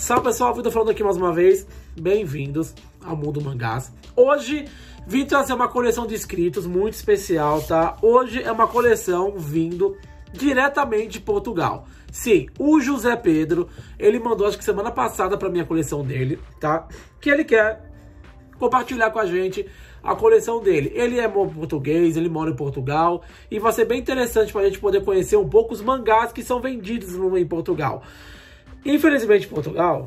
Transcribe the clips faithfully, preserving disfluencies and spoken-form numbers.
Salve pessoal, Vitor falando aqui mais uma vez, bem-vindos ao Mundo Mangás. Hoje vim trazer uma coleção de escritos muito especial, tá? Hoje é uma coleção vindo diretamente de Portugal. Sim, o José Pedro, ele mandou acho que semana passada pra minha coleção dele, tá? Que ele quer compartilhar com a gente a coleção dele. Ele é português, ele mora em Portugal e vai ser bem interessante pra gente poder conhecer um pouco os mangás que são vendidos em Portugal. Infelizmente, em Portugal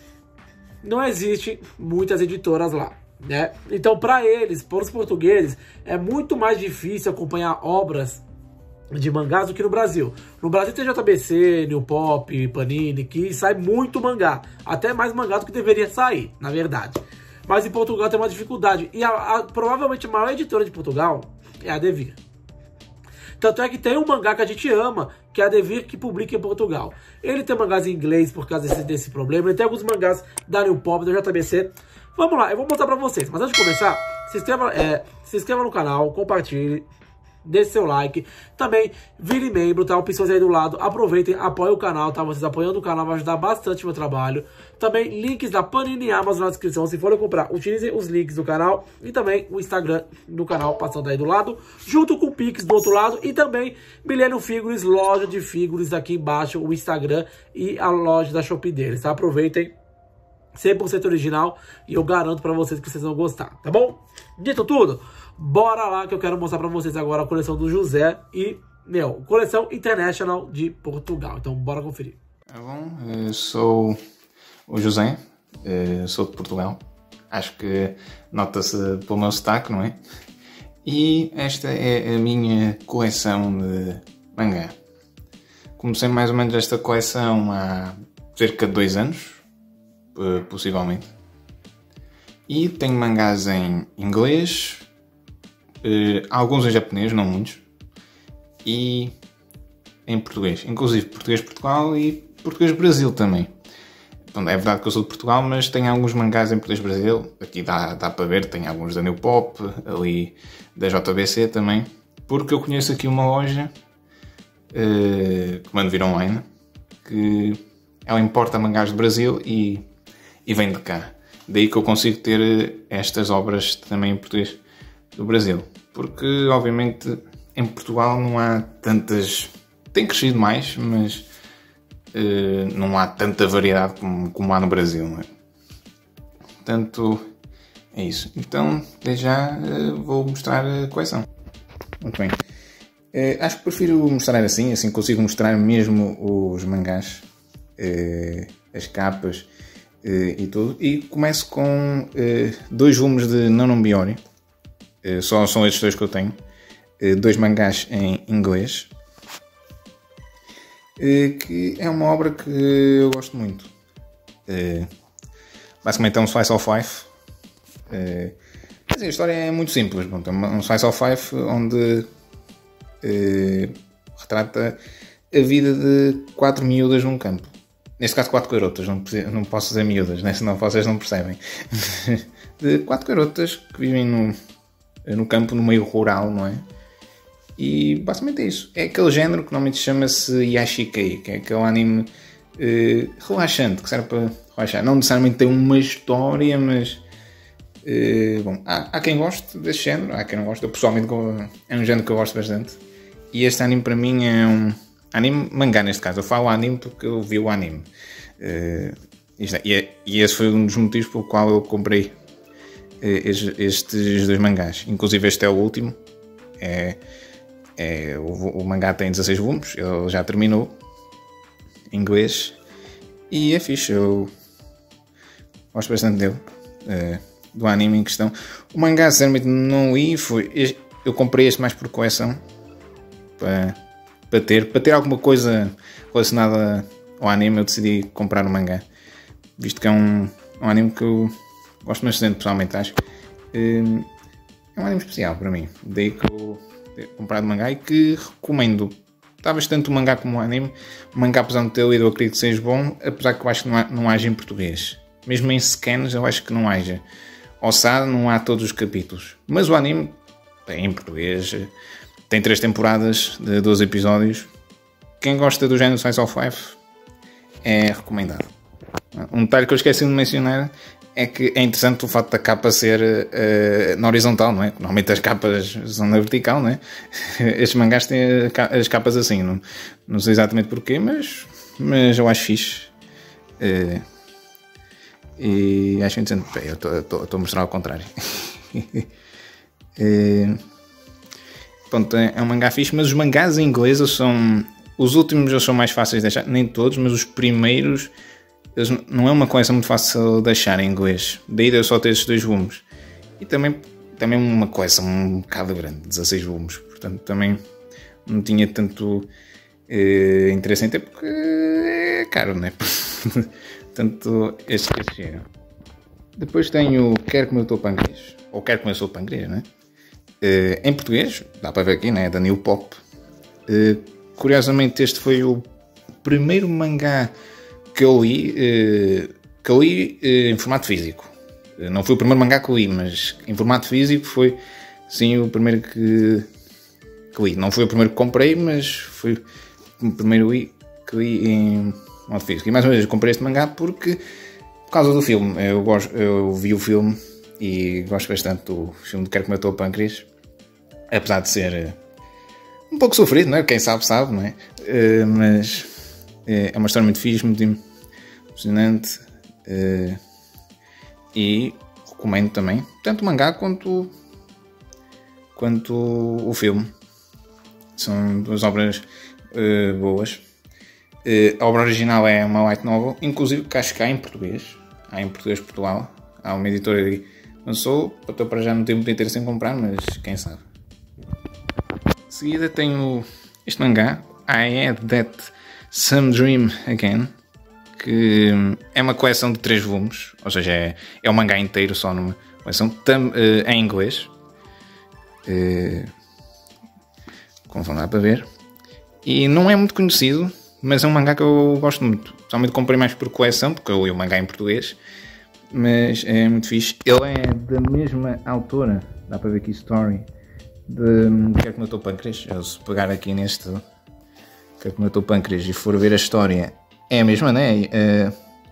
não existe muitas editoras lá, né? Então, para eles, para os portugueses, é muito mais difícil acompanhar obras de mangás do que no Brasil. No Brasil tem J B C, New Pop, Panini, que sai muito mangá. Até mais mangá do que deveria sair, na verdade. Mas em Portugal tem uma dificuldade. E a, a, provavelmente a maior editora de Portugal é a Devir. Tanto é que tem um mangá que a gente ama, que é a Devir, que publica em Portugal. Ele tem mangás em inglês por causa desse, desse problema. Ele tem alguns mangás da New Pop, da J B C. Vamos lá, eu vou mostrar pra vocês. Mas antes de começar, se inscreva, é, se inscreva no canal, compartilhe, deixe seu like. Também vire membro, tá? Opções aí do lado. Aproveitem, apoiem o canal, tá? Vocês apoiando o canal vai ajudar bastante o meu trabalho. Também links da Panini e Amazon na descrição. Se forem comprar, utilizem os links do canal. E também o Instagram do canal passando aí do lado. Junto com o Pix do outro lado. E também Millennium Figures, loja de figuras aqui embaixo. O Instagram e a loja da Shopee deles, tá? Aproveitem. cem por cento original. E eu garanto pra vocês que vocês vão gostar, tá bom? Dito tudo, bora lá que eu quero mostrar pra vocês agora a coleção do José e, meu, coleção International de Portugal. Então, bora conferir. Tá bom, eu sou o José, sou de Portugal. Acho que nota-se pelo meu sotaque, não é? E esta é a minha coleção de mangá. Comecei mais ou menos esta coleção há cerca de dois anos, possivelmente. E tenho mangás em inglês, alguns em japonês, não muitos, e em português, inclusive português Portugal e português Brasil também. Então, é verdade que eu sou de Portugal, mas tenho alguns mangás em português Brasil. Aqui dá, dá para ver, tenho alguns da New Pop, ali da J B C também, porque eu conheço aqui uma loja uh, que mando vir online, que ela importa mangás do Brasil e, e vem de cá. Daí que eu consigo ter estas obras também em português do Brasil. Porque, obviamente, em Portugal não há tantas... Tem crescido mais, mas uh, não há tanta variedade como, como há no Brasil, não é? Portanto, é isso. Então, desde já uh, vou mostrar a coleção. Muito bem. Uh, acho que prefiro mostrar assim, assim consigo mostrar mesmo os mangás, uh, as capas, Uh, e tudo, e começo com uh, dois volumes de Nanon Biori, uh, só são estes dois que eu tenho, uh, dois mangás em inglês, uh, que é uma obra que eu gosto muito. Uh, basicamente é um slice of life, uh, mas a história é muito simples, pronto, é um slice of life onde uh, retrata a vida de quatro miúdas num campo. Neste caso, quatro garotas, não, não posso dizer miúdas, né? Senão vocês não percebem. De quatro garotas que vivem no, no campo, no meio rural, não é? E basicamente é isso. É aquele género que normalmente chama-se Yashikei, que é aquele anime uh, relaxante, que serve para relaxar. Não necessariamente tem uma história, mas... Uh, bom, há, há quem goste desse género, há quem não goste. Eu, pessoalmente, é um género que eu gosto bastante. E este anime, para mim, é um... Anime, mangá neste caso, eu falo anime porque eu vi o anime. Uh, é, e, é, e esse foi um dos motivos pelo qual eu comprei uh, estes, estes dois mangás. Inclusive este é o último. É, é, o, o mangá tem dezasseis volumes, ele já terminou em inglês. E é fixe, eu gosto bastante dele, uh, do anime em questão. O mangá, sinceramente, não li, foi, eu comprei este mais por coleção, para... Para ter, para ter alguma coisa relacionada ao anime, eu decidi comprar o mangá. Visto que é um, um anime que eu gosto bastante, pessoalmente, acho. É um anime especial para mim. Daí que eu tenho comprado o mangá e que recomendo. Está bastante o mangá como o anime. O mangá, apesar de ter lido, eu acredito que seja bom, apesar que eu acho que não, há, não haja em português. Mesmo em scans, eu acho que não haja. Ou S A D, não há todos os capítulos. Mas o anime é em português. Tem três temporadas de doze episódios. Quem gosta do género Slice of Life é recomendado. Um detalhe que eu esqueci de mencionar é que é interessante o facto da capa ser uh, na horizontal, não é? Normalmente as capas são na vertical, não é? Estes mangás têm as capas assim, não, não sei exatamente porquê, mas, mas eu acho fixe. Uh, e acho interessante. Bem, eu estou a mostrar ao contrário. uh, pronto, é um mangá fixe, mas os mangás em inglês são... Os últimos eles são mais fáceis de achar, nem todos, mas os primeiros... Eles, não é uma coleção muito fácil de achar em inglês. Daí eu só ter estes dois volumes. E também, também uma coleção um bocado grande, dezasseis volumes. Portanto, também não tinha tanto eh, interesse em ter, porque é caro, não é? Portanto, este este chega. Depois tenho Quero Comer o Teu Pâncreas. Ou Quero Comer o Seu Pâncreas, não é? Eh, em português, dá para ver aqui, não é? Da New Pop. Eh, curiosamente, este foi o primeiro mangá que eu li, que eu li em formato físico. Não foi o primeiro mangá que eu li, mas em formato físico foi, sim, o primeiro que, que li. Não foi o primeiro que comprei, mas foi o primeiro que li em modo físico. E mais uma vez, eu comprei este mangá porque, por causa do filme, eu, gosto, eu vi o filme e gosto bastante do filme de Quero Comer o Teu Pâncreas, apesar de ser um pouco sofrido, não é? Quem sabe, sabe, não é? Mas... é uma história muito fixe, muito emocionante, uh, e recomendo também tanto o mangá quanto, quanto o filme. São duas obras uh, boas. Uh, a obra original é uma light novel, inclusive que acho que há em português, há em português Portugal, há uma editora que lançou, eu para já não tenho muito interesse em comprar, mas quem sabe. De seguida tenho este mangá, I Had That Some Dream Again, que é uma coleção de três volumes, ou seja, é, é um mangá inteiro só numa coleção, tam, uh, em inglês, uh, como vão dar para ver, e não é muito conhecido, mas é um mangá que eu gosto muito. Somente comprei mais por coleção, porque eu li o mangá em português, mas é muito fixe. Ele é da mesma autora, dá para ver aqui Story, de Quero Comer o Teu Pâncreas. Eu, se pegar aqui neste Quero Comer o Teu Pâncreas e for ver a história, é a mesma, né? Uh,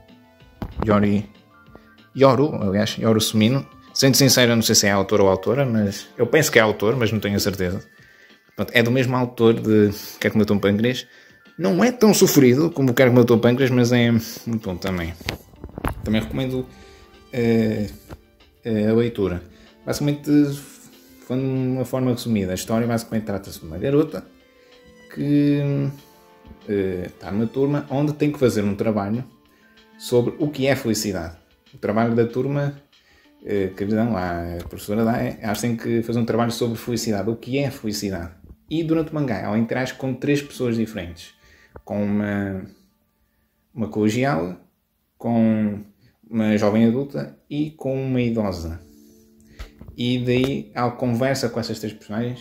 Yori Yoru, aliás, Yoru Sumino. Sendo sincero, eu não sei se é autor ou autora, mas eu penso que é autor, mas não tenho a certeza. Pronto, é do mesmo autor de Quero Comer o Teu Pâncreas. Não é tão sofrido como Quero Comer o Teu Pâncreas, mas é muito bom também. Também recomendo uh, uh, a leitura. Basicamente, falando de uma forma resumida, a história basicamente trata-se de uma garota que uh, está numa turma onde tem que fazer um trabalho sobre o que é felicidade. O trabalho da turma uh, que lhe dão lá, a professora dá, é, elas têm que fazer um trabalho sobre felicidade, o que é felicidade. E durante o mangá ela interage com três pessoas diferentes, com uma, uma colegial, com uma jovem adulta e com uma idosa. E daí ela conversa com essas três personagens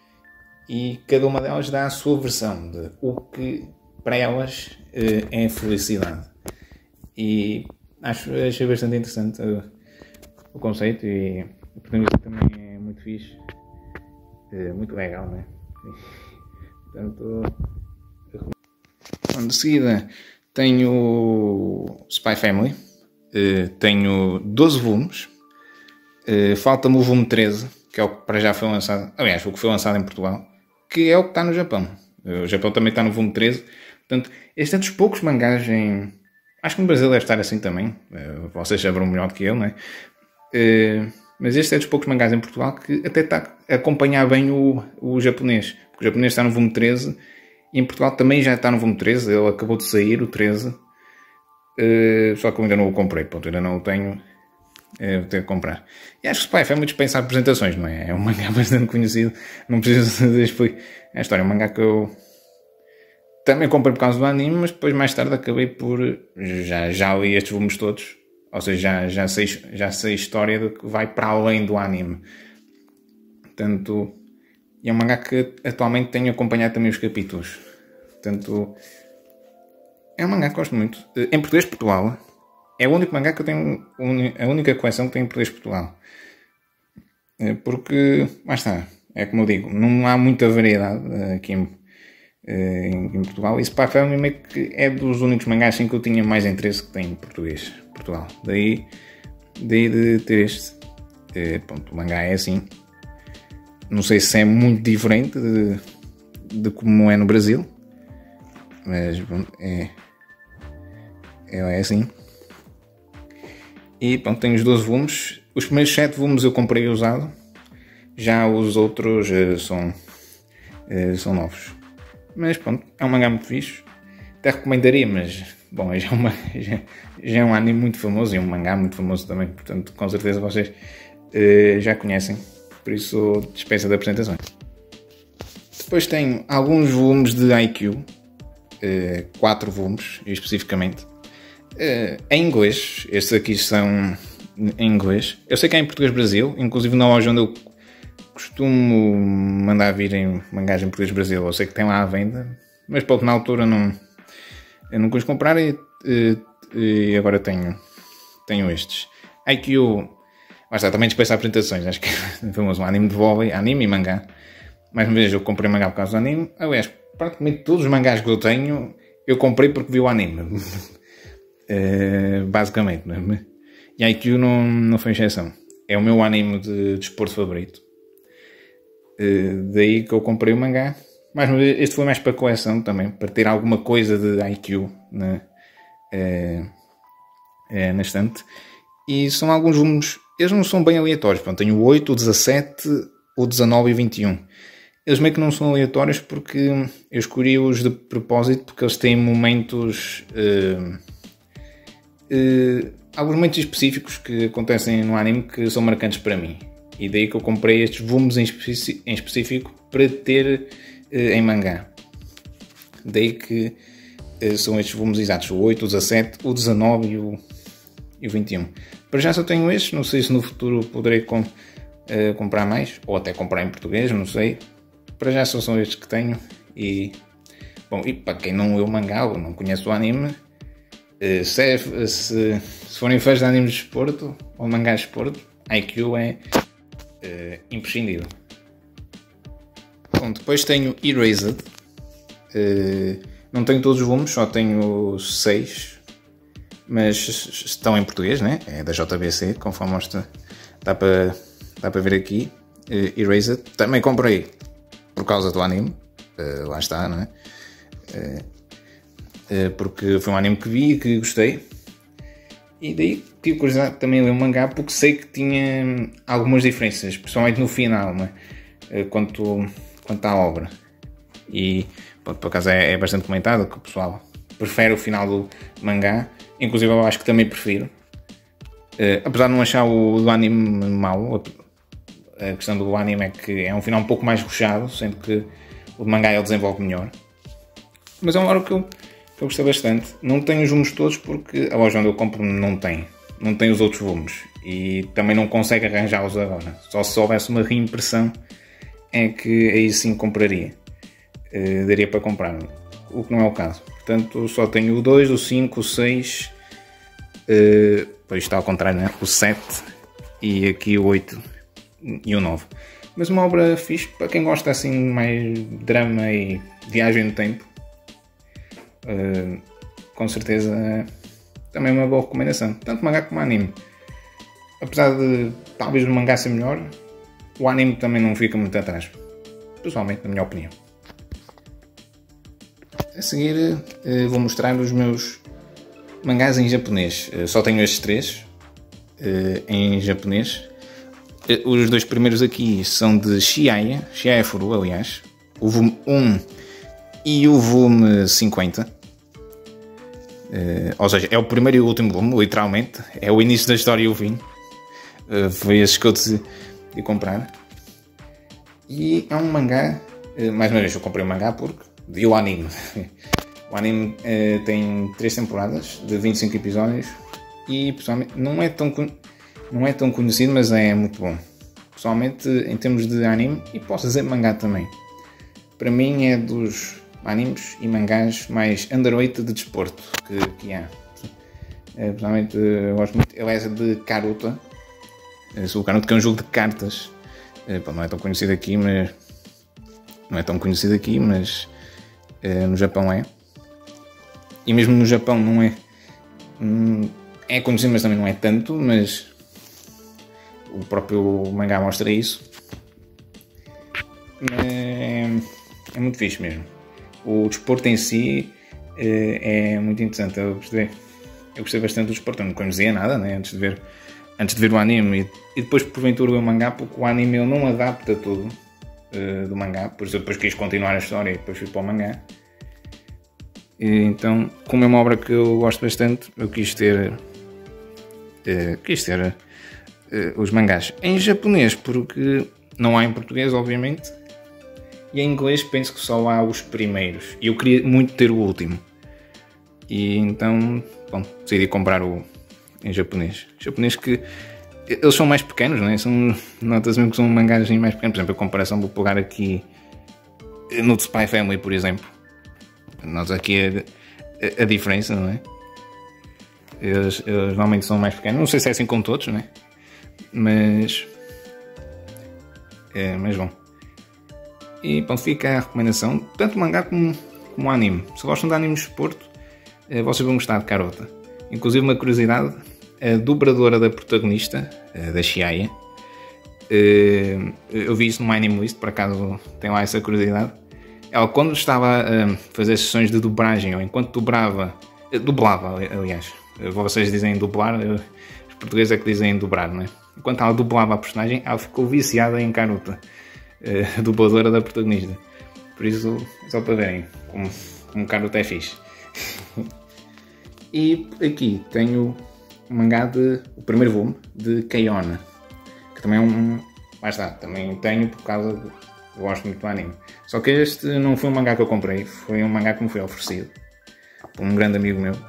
e cada uma delas dá a sua versão de o que para elas uh, é felicidade. E acho, achei bastante interessante uh, o conceito, e a protagonista também é muito fixe, uh, muito legal, né? Portanto, de seguida tenho o Spy Family, uh, tenho doze volumes, uh, falta-me o volume treze, que é o que para já foi lançado, aliás, o que foi lançado em Portugal, que é o que está no Japão. O Japão também está no volume treze. Portanto, este é dos poucos mangás em... Acho que no Brasil deve estar assim também. Vocês saberão melhor do que eu, não é? Mas este é dos poucos mangás em Portugal que até está a acompanhar bem o, o japonês. Porque o japonês está no volume treze e em Portugal também já está no volume treze. Ele acabou de sair, o treze. Só que eu ainda não o comprei. Pronto, ainda não o tenho. É, vou ter que comprar. E acho que Spy Family dispensa apresentações, não é? É um mangá bastante conhecido. Não preciso de explicar a história. É um mangá que eu também comprei por causa do anime, mas depois mais tarde acabei por... Já, já li estes volumes todos. Ou seja, já, já, sei, já sei a história do que vai para além do anime. Portanto, é um mangá que atualmente tenho acompanhado também os capítulos. Portanto, é um mangá que gosto muito. Em português, Portugal. É o único mangá que eu tenho, a única coleção que tenho em português de Portugal. Porque, lá está, é como eu digo, não há muita variedade aqui em, em Portugal. E Spy Family meio que é dos únicos mangás assim, que eu tinha mais interesse que tem em português, Portugal. Daí, daí de ter este. Uh, pronto, o mangá é assim. Não sei se é muito diferente de, de como é no Brasil, mas pronto, é, é assim. E pronto, tenho os doze volumes. Os primeiros sete volumes eu comprei usado. Já os outros uh, são, uh, são novos. Mas pronto, é um mangá muito fixe. Até recomendaria, mas bom, já é, uma, já, já é um anime muito famoso e um mangá muito famoso também. Portanto, com certeza vocês uh, já conhecem. Por isso, dispensa de apresentações. Depois tenho alguns volumes de I Q. Uh, quatro volumes, especificamente. Uh, em inglês. Estes aqui são em inglês. Eu sei que há em português Brasil. Inclusive na loja onde eu costumo mandar vir em mangás em português Brasil. Eu sei que tem lá à venda. Mas pronto, na altura não, eu não quis comprar e, e, e agora tenho, tenho estes. I Q... Lá está, também dispensa apresentações. Acho que é famoso um anime de vôlei, anime e mangá. Mais uma vez eu comprei mangá por causa do anime. Aliás, praticamente todos os mangás que eu tenho eu comprei porque vi o anime. uh, basicamente. Não é? E I Q não, não foi exceção. É o meu anime de desporto favorito. Uh, daí que eu comprei o mangá. Mais uma vez, este foi mais para coleção também. Para ter alguma coisa de I Q na, uh, uh, na estante. E são alguns volumes. Eles não são bem aleatórios. Pronto, tenho o oito, o dezassete, o dezanove e o vinte e um. Eles meio que não são aleatórios porque eu escolhi-os de propósito porque eles têm momentos... Uh, uh, alguns momentos específicos que acontecem no anime que são marcantes para mim. E daí que eu comprei estes volumes em, especi- em específico para ter uh, em mangá. Daí que uh, são estes volumes exatos. O oito, o dezassete, o dezanove e o, e o vinte e um. Para já só tenho estes. Não sei se no futuro poderei com, uh, comprar mais. Ou até comprar em português, não sei. Para já só são estes que tenho. E, bom, e para quem não leu o mangá ou não conhece o anime, uh, se, se, se forem fãs de animes de desporto ou mangá de desporto, I Q é uh, imprescindível. Bom, depois tenho Erased. Uh, não tenho todos os volumes, só tenho seis. Mas estão em português, né? É da J B C, conforme mostra. Dá para, dá para ver aqui. Uh, Erased. Também comprei por causa do anime. Uh, lá está, não é? Uh, uh, porque foi um anime que vi e que gostei. E daí tive curiosidade também a ler o mangá porque sei que tinha algumas diferenças, principalmente no final, não é? Uh, quanto, quanto à obra. E por, por acaso é, é bastante comentado que o pessoal prefere o final do mangá. Inclusive eu acho que também prefiro. Uh, apesar de não achar o do anime mau, a questão do anime é que é um final um pouco mais rushado, sendo que o mangá ele desenvolve melhor. Mas é uma obra que eu, que eu gostei bastante. Não tenho os volumes todos porque a loja onde eu compro não tem. Não tem os outros volumes. E também não consegue arranjá-los agora. Só se houvesse uma reimpressão é que aí sim compraria. Uh, daria para comprar. O que não é o caso. Portanto, só tenho o dois, o cinco, o seis. Uh, pois está ao contrário, né? O sete. E aqui o oito. E o nove. Mas uma obra fixe para quem gosta assim mais de drama e viagem no tempo. Uh, com certeza também é uma boa recomendação. Tanto mangá como anime. Apesar de talvez o mangá ser melhor, o anime também não fica muito atrás. Pessoalmente, na minha opinião. A seguir uh, vou mostrar os meus mangás em japonês. Uh, só tenho estes três uh, em japonês. Os dois primeiros aqui são de Chiaya, Chiaya Furu, aliás, o volume um e o volume cinquenta. Uh, ou seja, é o primeiro e o último volume, literalmente. É o início da história e o fim. Uh, foi esses que eu decidi de comprar. E é um mangá, uh, mais uma vez eu comprei o mangá porque vi o anime. O anime uh, tem três temporadas de vinte e cinco episódios e pessoalmente não é tão Não é tão conhecido, mas é muito bom. Pessoalmente, em termos de anime, e posso dizer mangá também. Para mim é dos animes e mangás mais underrated de desporto que, que há. É, pessoalmente, eu gosto muito. Ele é de Karuta. O Karuta, que é um jogo de cartas. É, não é tão conhecido aqui, mas... Não é tão conhecido aqui, mas... Uh, no Japão é. E mesmo no Japão não é. Hum, é conhecido, mas também não é tanto. Mas o próprio mangá mostra isso. É, é muito fixe mesmo. O desporto em si uh, é muito interessante. Eu gostei, eu gostei bastante do desporto. Eu não conhecia nada, né, antes de ver, antes de ver o anime. E, e depois, porventura, o mangá, porque o anime ele não adapta tudo uh, do mangá. Por isso, eu depois quis continuar a história e depois fui para o mangá. E, então, como é uma obra que eu gosto bastante, eu quis ter, uh, quis ter uh, os mangás em japonês, porque não há em português, obviamente. E em inglês penso que só há os primeiros. E eu queria muito ter o último. E então, bom, decidi comprar o em japonês. Japonês que eles são mais pequenos, não é? São, notas mesmo que são mangás mais pequenos. Por exemplo, a comparação vou pegar aqui no The Spy Family, por exemplo. Nós aqui a, a, a diferença, não é? Eles, eles normalmente são mais pequenos. Não sei se é assim com todos, não é? Mas... É, mas bom. E pronto, fica a recomendação, tanto o mangá como, como o anime. Se gostam de anime de desporto, eh, vocês vão gostar de Carota. Inclusive, uma curiosidade, a dobradora da protagonista, eh, da Chiaya, eh, eu vi isso no My Anime List, por acaso tem lá essa curiosidade. Ela, quando estava a fazer sessões de dobragem, ou enquanto dobrava, eh, dublava, aliás, vocês dizem dublar, eh, os portugueses é que dizem dobrar, não é? Enquanto ela dublava a personagem, ela ficou viciada em Carota. A dubladora da protagonista. Por isso, só para verem como, como Carota é fixe. E aqui tenho o mangá de, o primeiro volume de K-On! Que também é um... Lá está, também tenho por causa de... Eu gosto muito do anime. Só que este não foi um mangá que eu comprei, foi um mangá que me foi oferecido por um grande amigo meu.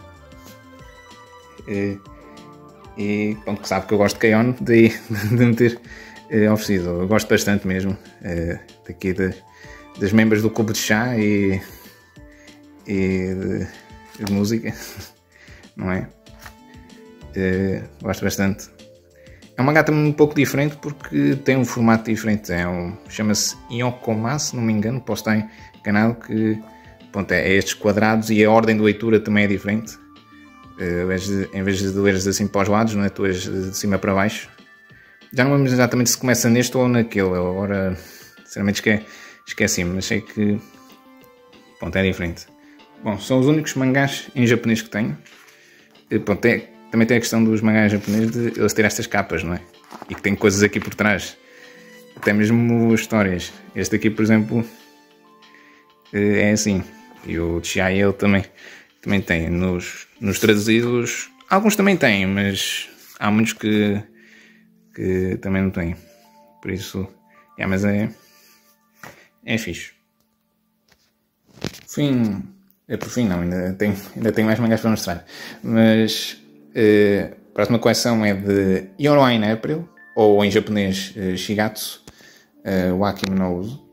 E, e pronto, que sabe que eu gosto de K-On! de, de me ter... É oferecido. Eu gosto bastante mesmo é, daqui de, das membros do Clube de Chá e, e de, de música, não é? é? Gosto bastante. É um mangá também um pouco diferente porque tem um formato diferente. É um, chama-se Yokoma, se não me engano, posso estar enganado, que pronto, é, é estes quadrados e a ordem de leitura também é diferente. É, em, vez de, em vez de leres assim para os lados, não é? Tu lês de cima para baixo. Já não lembro exatamente se começa neste ou naquele, agora sinceramente esque, esqueci-me, mas sei que pronto, é diferente. Bom, são os únicos mangás em japonês que tenho. E, pronto, é, também tem a questão dos mangás japoneses de eles terem estas capas, não é? E que tem coisas aqui por trás, até mesmo histórias. Este aqui, por exemplo, é assim, e o Chiaya ele também, também tem. Nos, nos traduzidos, alguns também têm, mas há muitos que que também não tem, por isso, é, mas é, é fixe. Fim, é por fim não, ainda tenho, ainda tenho mais mangás para mostrar, mas uh, a próxima coleção é de Your Eye in April, ou em japonês uh, Shigatsu uh, Wakimi no Uso,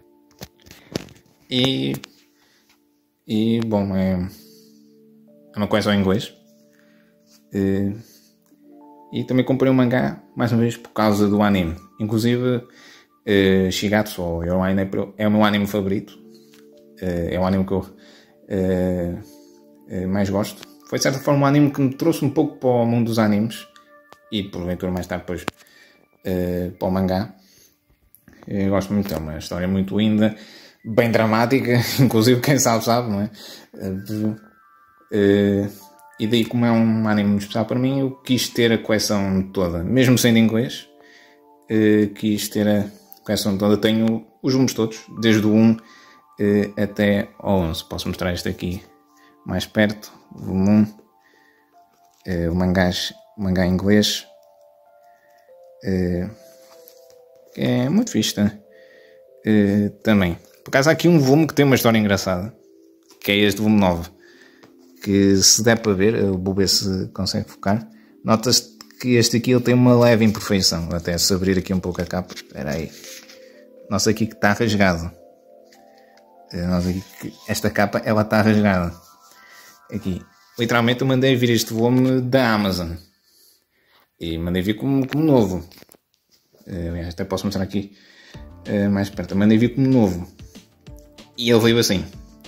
e, e bom, é, é uma coleção em inglês. Uh, E também comprei um mangá, mais uma vez, por causa do anime. Inclusive, uh, Shigatsu, ou Your Eye in April, é o meu anime favorito. Uh, é o anime que eu uh, uh, mais gosto. Foi, de certa forma, um anime que me trouxe um pouco para o mundo dos animes. E, porventura, mais tarde, depois, uh, para o mangá. Eu gosto muito, é uma história muito linda, bem dramática. Inclusive, quem sabe, sabe, não é? Uh, uh, E daí, como é um anime muito especial para mim, eu quis ter a coleção toda. Mesmo sendo inglês, eh, quis ter a coleção toda. Tenho os volumes todos, desde o um eh, até ao onze. Posso mostrar este aqui mais perto. O volume um, eh, o, mangás, o mangá em inglês. Eh, é muito fixe, tá? eh, também. Por acaso há aqui um volume que tem uma história engraçada, que é este volume nove. Que se der para ver, eu vou ver se consegue focar, nota-se que este aqui ele tem uma leve imperfeição, até se abrir aqui um pouco a capa, espera aí, nossa aqui que está rasgado, nossa aqui que esta capa ela está rasgada, aqui, literalmente eu mandei vir este volume da Amazon, e mandei vir como, como novo, aliás, até posso mostrar aqui mais perto, eu mandei vir como novo, e ele veio assim.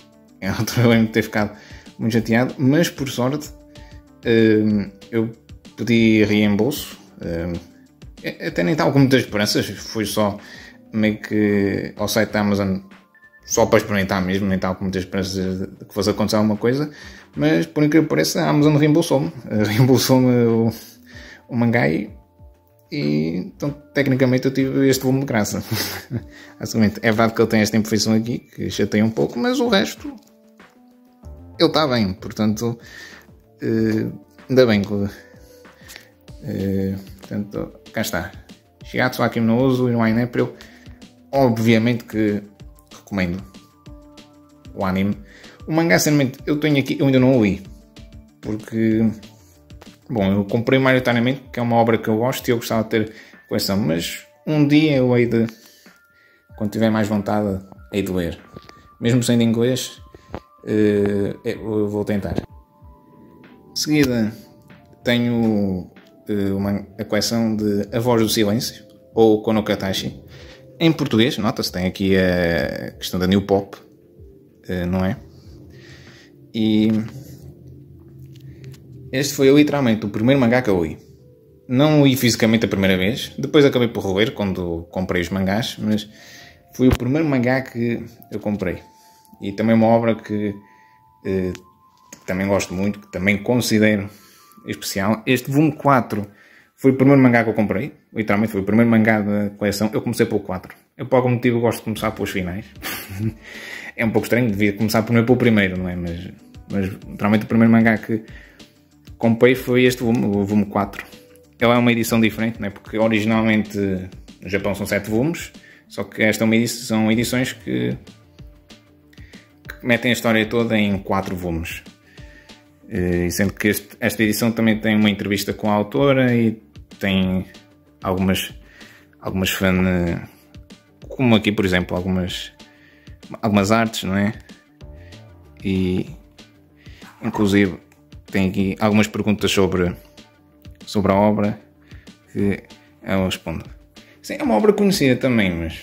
Eu lembro de ter ficado muito chateado, mas por sorte uh, eu pedi reembolso. Uh, até nem estava com muitas esperanças, foi só meio que ao site da Amazon só para experimentar mesmo, nem estava com muitas esperanças de que fosse acontecer alguma coisa, mas por incrível que pareça a Amazon reembolsou-me, reembolsou-me o, o mangá e, e então tecnicamente eu tive este volume de graça. É verdade que ele tem esta imperfeição aqui, que chateia um pouco, mas o resto ele está bem, portanto uh, ainda bem que uh, portanto, cá está. Shigatsu wa Kimi no Uso e no Wine April. Obviamente que recomendo o anime. O mangá, sinceramente, eu tenho aqui, eu ainda não o li. Porque, bom, eu comprei maioritariamente, que é uma obra que eu gosto e eu gostava de ter coleção. Mas um dia eu hei de, quando tiver mais vontade, hei de ler. Mesmo sendo inglês, eu vou tentar. De seguida, tenho uma, a coleção de A Voz do Silêncio, ou Konokatashi. Em português, nota-se, tem aqui a questão da New Pop, não é? E este foi literalmente o primeiro mangá que eu li. Não li fisicamente a primeira vez, depois acabei por reler quando comprei os mangás, mas foi o primeiro mangá que eu comprei. E também uma obra que, que também gosto muito, que também considero especial. Este volume quatro foi o primeiro mangá que eu comprei. Literalmente foi o primeiro mangá da coleção. Eu comecei pelo quatro. Eu, por algum motivo, gosto de começar pelos finais. É um pouco estranho, devia começar primeiro pelo primeiro, não é? Mas, mas literalmente o primeiro mangá que comprei foi este volume, o volume quatro. Ele é uma edição diferente, não é? Porque originalmente no Japão são sete volumes, só que esta é uma edição, são edições que, que metem a história toda em quatro volumes. E sendo que este, esta edição também tem uma entrevista com a autora e tem algumas, algumas fan, como aqui por exemplo, algumas, algumas artes, não é? E inclusive tem aqui algumas perguntas sobre, sobre a obra que eu respondo. Sim, é uma obra conhecida também, mas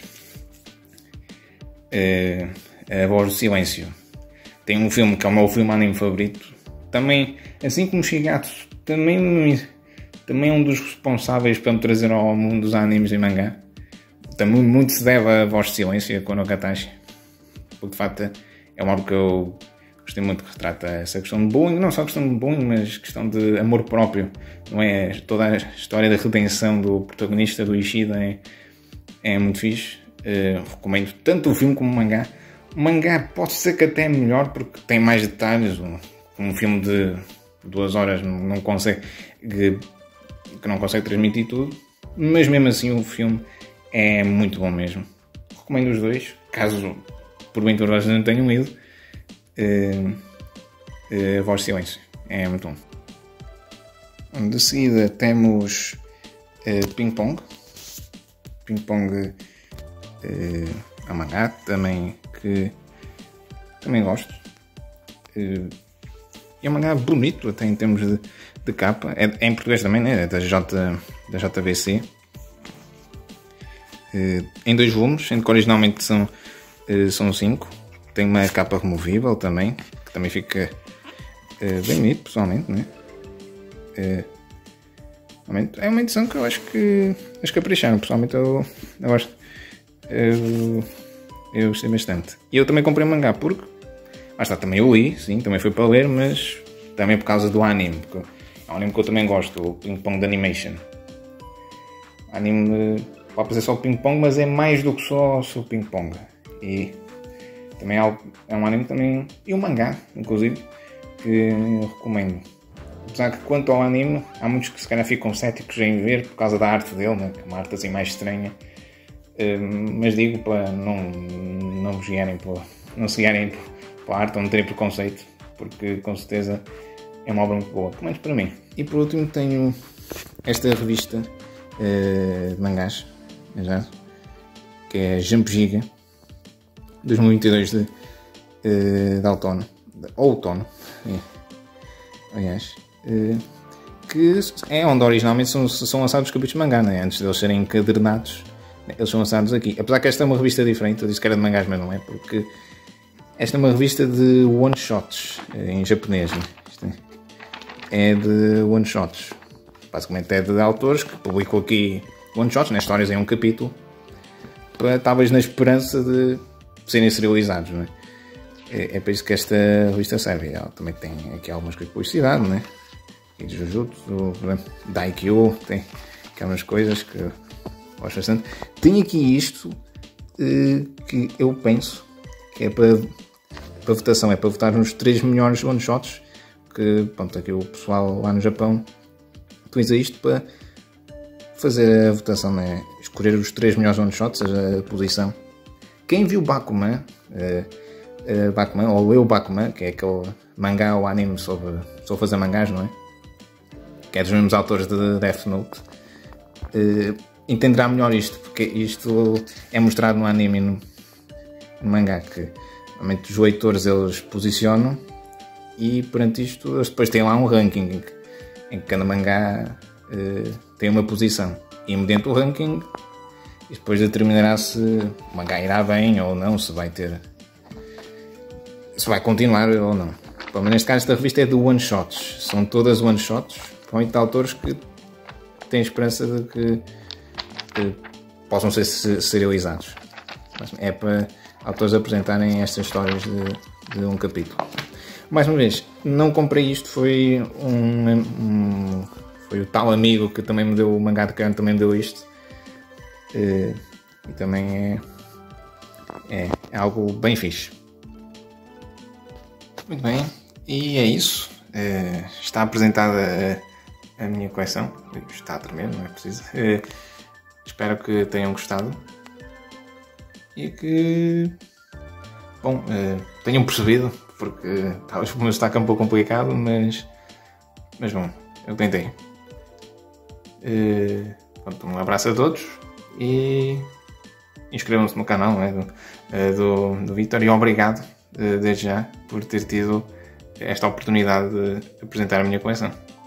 é, A Voz do Silêncio. Tem um filme que é o meu filme anime favorito. Também, assim como Shigatsu, também, também é um dos responsáveis para me trazer ao mundo dos animes e mangá. Também muito se deve à Voz de Silêncio, a Konokatashi. Porque de facto é uma obra que eu gostei muito, que retrata essa questão de bullying, não só questão de bullying, mas questão de amor próprio. Não é? Toda a história da redenção do protagonista, do Ishida, é, é muito fixe. Uh, recomendo tanto o filme como o mangá. O mangá pode ser que até é melhor porque tem mais detalhes. Um filme de duas horas não consegue, que, que não consegue transmitir tudo, mas mesmo assim o filme é muito bom mesmo. Recomendo os dois, caso porventura vocês não tenham lido. Uh, uh, A Voz de Silêncio é muito bom. De seguida temos uh, Ping Pong. Ping Pong uh, é um mangá também que também gosto. Uh, É um mangá bonito, até em termos de, de capa. É, é em português também, né? É da, J, da J V C. É, em dois volumes, sendo que originalmente são, é, são cinco. Tem uma capa removível também, que também fica é, bem bonito, pessoalmente, né? É, é uma edição que eu acho que acho que capricharam. Pessoalmente eu, eu gosto. Eu, eu gostei bastante. E eu também comprei um mangá porque lá está, também eu li, sim, também foi para ler, mas também por causa do anime, porque é um anime que eu também gosto, o Ping Pong de Animation. O anime pode fazer só o Ping Pong, mas é mais do que só o Ping Pong. E também é um anime também, e um mangá, inclusive, que eu recomendo. Apesar que quanto ao anime, há muitos que se calhar ficam céticos em ver por causa da arte dele, né? Que é uma arte assim mais estranha. Mas digo para não, não vos guiarem por, não se guiarem por pela arte, ou não terem preconceito, porque com certeza é uma obra muito boa, pelo menos para mim. E por último tenho esta revista uh, de mangás, já, que é Jump Giga, dois mil e vinte e dois de, uh, de outono, de outono, é. Aliás, uh, que é onde originalmente são, são lançados os capítulos de mangá, né? Antes de eles serem encadernados, né? Eles são lançados aqui. Apesar que esta é uma revista diferente, eu disse que era de mangás, mas não é, porque Esta é uma revista de one-shots, em japonês, né? Isto é de one-shots. Basicamente é de autores que publicam aqui one-shots, né? Histórias em um capítulo, para, talvez na esperança de serem serializados, né? É, é para isso que esta revista serve. Ela também tem aqui algumas coisas de publicidade, né? E de Jujutsu, da I Q U, tem aquelas coisas que eu gosto bastante. Tem aqui isto eh, que eu penso que é para, para votação, é para votar nos três melhores one-shots, que pronto, aqui o pessoal lá no Japão utiliza isto para fazer a votação, né? Escolher os três melhores one-shots, a posição. Quem viu Bakuman, uh, uh, Bakuman, ou leu Bakuman, que é aquele mangá ou anime sobre, sobre fazer mangás, não é? Que é dos mesmos autores de Death Note, uh, entenderá melhor isto, porque isto é mostrado no anime e no, no mangá, que normalmente os leitores eles posicionam e perante isto eles depois têm lá um ranking em que, em que cada mangá uh, tem uma posição, e mediante o ranking depois determinará se o mangá irá bem ou não, se vai ter, se vai continuar ou não. Bom, mas neste caso esta revista é de one shots, são todas one shots, provavelmente de autores que têm esperança de que, que possam ser serializados. É para autores apresentarem estas histórias de, de um capítulo. Mais uma vez, não comprei isto, foi um, um foi o tal amigo que também me deu o mangá de Karen, também me deu isto. Uh, e também é, é, é algo bem fixe. Muito bem, e é isso. Uh, está apresentada a, a minha coleção. Está a tremer, não é preciso. Uh, espero que tenham gostado e que, bom, uh, tenham percebido, porque talvez o meu está um pouco complicado, mas, mas bom, eu tentei. Uh, pronto, um abraço a todos e inscrevam-se no canal, não é, do, do, do Vítor, e obrigado desde já por ter tido esta oportunidade de apresentar a minha coleção.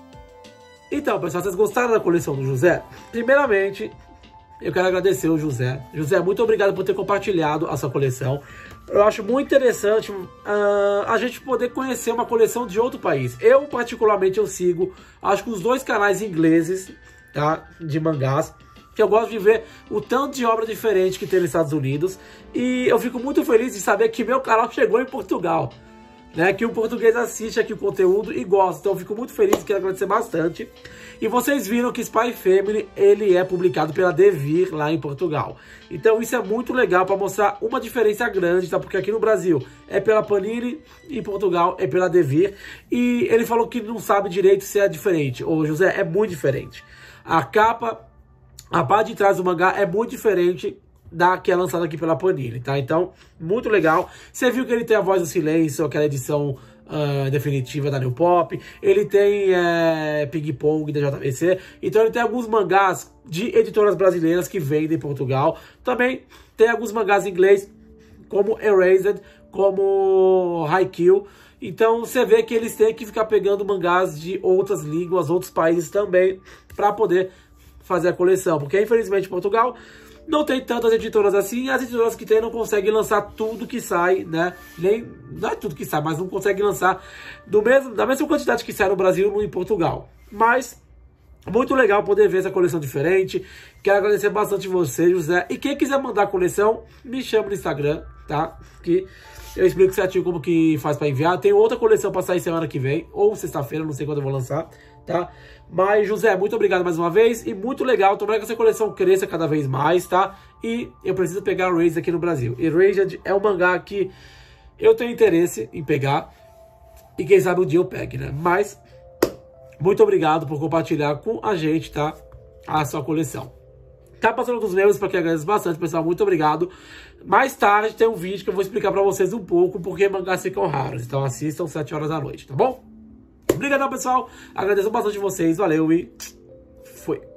Então, pessoal, vocês gostaram da coleção do José? Primeiramente, eu quero agradecer o José. José, muito obrigado por ter compartilhado a sua coleção. Eu acho muito interessante uh, a gente poder conhecer uma coleção de outro país. Eu, particularmente, eu sigo, acho que os dois canais ingleses, tá, de mangás, que eu gosto de ver o tanto de obra diferente que tem nos Estados Unidos. E eu fico muito feliz de saber que meu canal chegou em Portugal, né? Que o português assiste aqui o conteúdo e gosta. Então eu fico muito feliz e quero agradecer bastante. E vocês viram que Spy Family, ele é publicado pela Devir lá em Portugal. Então isso é muito legal para mostrar uma diferença grande, tá? Porque aqui no Brasil é pela Panini e em Portugal é pela Devir. E ele falou que não sabe direito se é diferente. Ô José, é muito diferente. A capa, a parte de trás do mangá é muito diferente da que é lançada aqui pela Panini, tá? Então, muito legal. Você viu que ele tem a Voz do Silêncio, aquela edição uh, definitiva da New Pop. Ele tem é, Ping Pong da J V C. Então ele tem alguns mangás de editoras brasileiras que vendem em Portugal. Também tem alguns mangás em inglês, como Erased, como Haikyuu. Então você vê que eles têm que ficar pegando mangás de outras línguas, outros países também, para poder fazer a coleção. Porque infelizmente Portugal não tem tantas editoras assim, e as editoras que tem não conseguem lançar tudo que sai, né? Nem, não é tudo que sai, mas não conseguem lançar do mesmo, da mesma quantidade que sai no Brasil e em Portugal. Mas muito legal poder ver essa coleção diferente. Quero agradecer bastante você, José. E quem quiser mandar a coleção, me chama no Instagram, tá? Que eu explico certinho como que faz para enviar. Tem outra coleção para sair semana que vem, ou sexta-feira, não sei quando eu vou lançar, tá? Mas, José, muito obrigado mais uma vez. E muito legal, tomara que essa coleção cresça cada vez mais, tá? E eu preciso pegar o Erased aqui no Brasil. Erased é um mangá que eu tenho interesse em pegar. E quem sabe um dia eu pegue, né? Mas, muito obrigado por compartilhar com a gente, tá? A sua coleção. Tá passando dos meus, para que agradeço bastante, pessoal. Muito obrigado. Mais tarde tem um vídeo que eu vou explicar para vocês um pouco porque mangás ficam raros. Então assistam sete horas da noite, tá bom? Obrigadão, pessoal. Agradeço bastante vocês. Valeu e fui.